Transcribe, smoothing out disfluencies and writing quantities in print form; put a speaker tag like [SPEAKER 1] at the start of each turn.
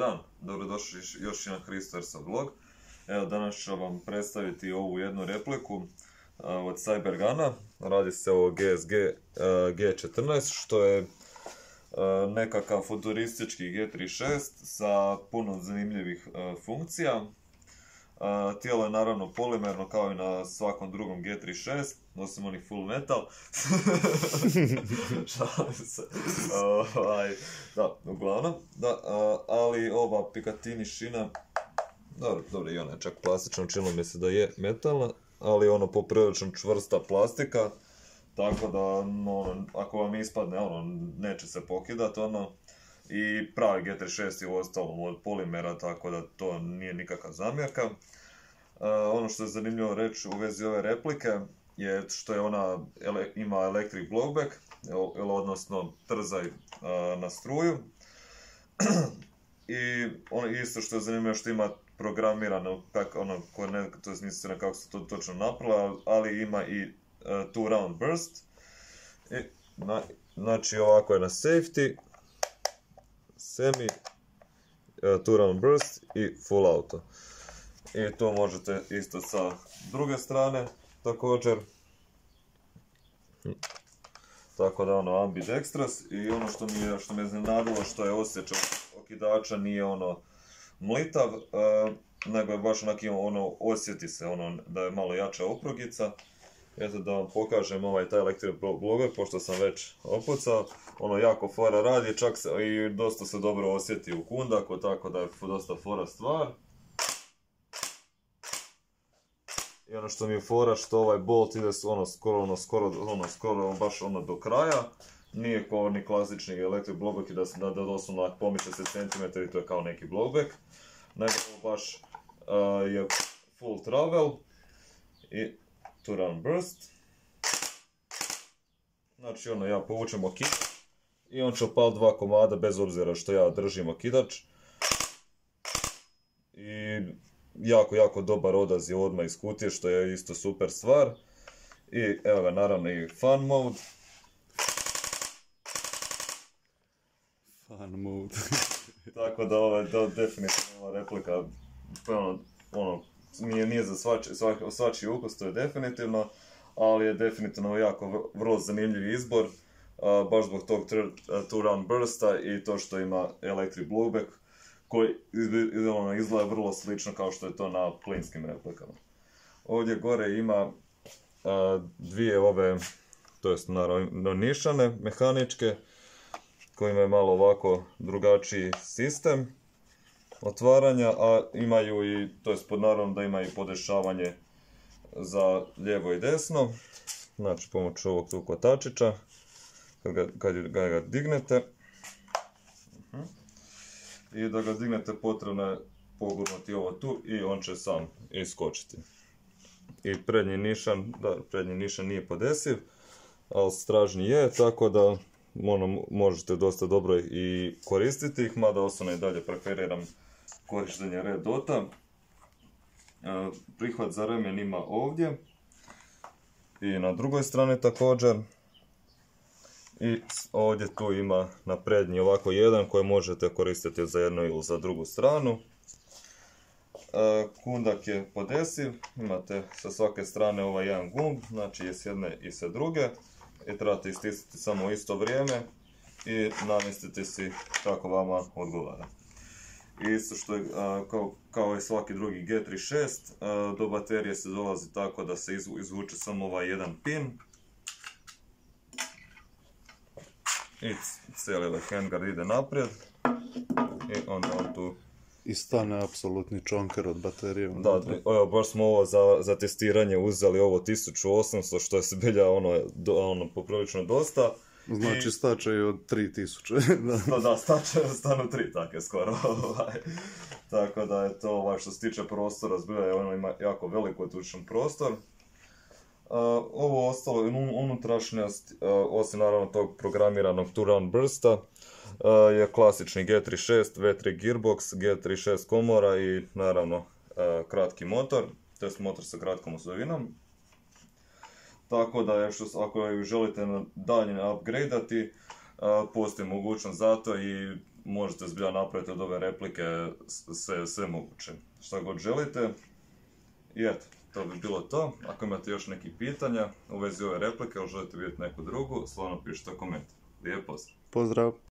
[SPEAKER 1] dan, dobrodošli još jedan Christopher's vlog. Evo, danas ću vam predstaviti ovu jednu repliku od Cyberguna. Radi se o GSG G14, što je nekakav futuristički G36 sa puno zanimljivih funkcija. Tijelo je naravno polimerno kao i na svakom drugom G36, osim onih full metal. Šalim se. Da, uglavnom. Da, ali ova Picatinny šina, dobro i ona je čak plastična, činilo mi se da je metalna, ali ono poprilično čvrsta plastika, tako da ako vam ispadne, neće se pokidati, i pravi G36 je u ostalom od polimera, tako da to nije nikakva zamjerka. Ono što je zanimljivo reći u vezi ove replike je što je ona ima electric blowback, odnosno trzaj na struju. I isto što je zanimljivo što ima programirano, to je nisam kako se to točno napravilo, ali ima i two round burst. Znači ovako je na safety, semi, two round burst i full auto. I to možete isto sa druge strane također. Tako da ambidextrous. I ono što me iznenadilo što je osjećaj okidača nije mlitav, nego je baš osjeti se da je malo jača oprugica. Eto da vam pokažem taj electric blowback, pošto sam već opucao. Jako fora radi, čak i dosta se dobro osjeti u kundaku, tako da je dosta fora stvar. I ono što mi je fora, što ovaj bolt ide skoro baš do kraja. Nije kao ni klasični electric blowback da doslovno pomiče se centimetar i to je kao neki blowback. Nego baš je full travel i two round burst. Znači ja povučem okidač i on će opaliti dva komada bez obzira što ja držim okidač. I jako dobar odaziv odmah iz kutije, što je isto super stvar. I evo ga naravno i fun mode.
[SPEAKER 2] Fun mode.
[SPEAKER 1] Tako da definitivno ova replika nije za svačiji ukus, to je definitivno, ali je definitivno vrlo zanimljiv izbor, baš zbog tog two round bursta i to što ima electric blowback, koji izgleda vrlo slično kao što je to na plinskim replikama. Ovdje gore ima dvije to jest naravno nišane, mehaničke, koji imaju malo ovako drugačiji sistem otvaranja, a imaju i, to jest naravno da ima i podešavanje za lijevo i desno. Znači pomoću ovog tu kotačića, kad ga dignete, i da ga dignete potrebno je pogurnuti ovo tu i on će sam iskočiti. I prednji nišan nije podesiv, ali stražnji je, tako da možete dosta dobro i koristiti ih, mada osobno i dalje preferiram korištenje red dota. Prihvat za remen ima ovdje i na drugoj strani također. I ovdje tu ima na prednji ovako jedan koji možete koristiti za jednu ili za drugu stranu. Kundak je podesiv, imate sa svake strane ovaj jedan gumb, znači i s jedne i sa druge. I trebate istisnuti samo u isto vrijeme i namjestiti si kako vama odgovara. I isto što je kao i svaki drugi G36, do baterije se dolazi tako da se izvuče samo ovaj jedan pin. I cijeli handguard ide naprijed i onda on tu...
[SPEAKER 2] I stane apsolutni čonker od baterije.
[SPEAKER 1] Da, baš smo ovo za testiranje uzeli ovo 1800, što je zbilja poprilično dosta.
[SPEAKER 2] Znači stače i od 3000.
[SPEAKER 1] Da, stanu 3 take skoro. Tako da je to što se tiče prostora, zbilja ima jako veliko otučan prostor. Ovo ostalo, unutrašnjost, osim naravno tog programiranog two round bursta, je klasični G36, V3 gearbox, G36 komora i naravno kratki motor, to je motor sa kratkom osovinom. Tako da ako ju želite dalje upgradeati, postoji mogućnost za to i možete zbilja napraviti od ove replike sve moguće. Šta god želite. I eto, to bi bilo to. Ako imate još nekih pitanja u vezi ove replike ili želite vidjeti neku drugu, slobodno pišite komentar. Lijep pozdrav!
[SPEAKER 2] Pozdrav!